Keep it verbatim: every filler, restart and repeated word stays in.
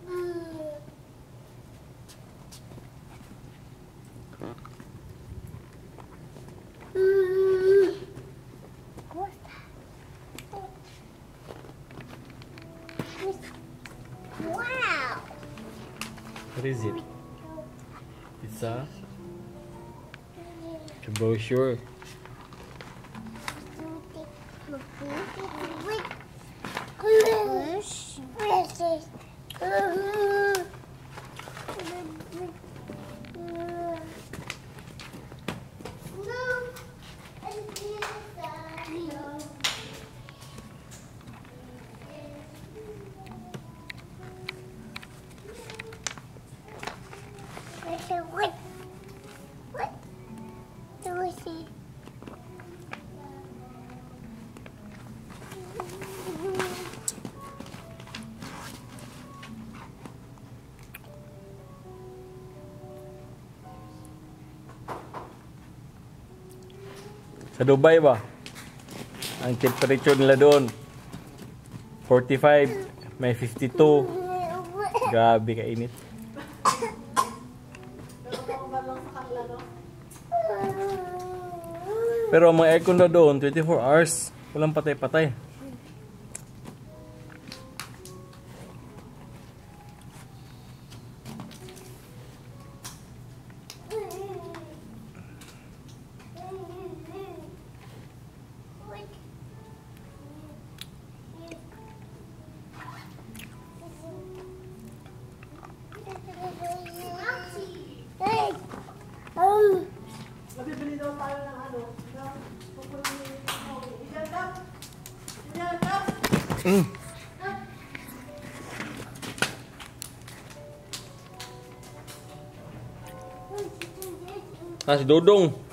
Wow. What is it? It's a, a brochure. What? What? Do we see? Sa Dubai ba? Ang temperature nila doon forty-five, may fifty-two. Grabe kainit. Pero ang mga aircon na doon twenty-four hours, walang patay-patay. Mabibili daw tayo ng ano, Mm. Ah, si Dodong.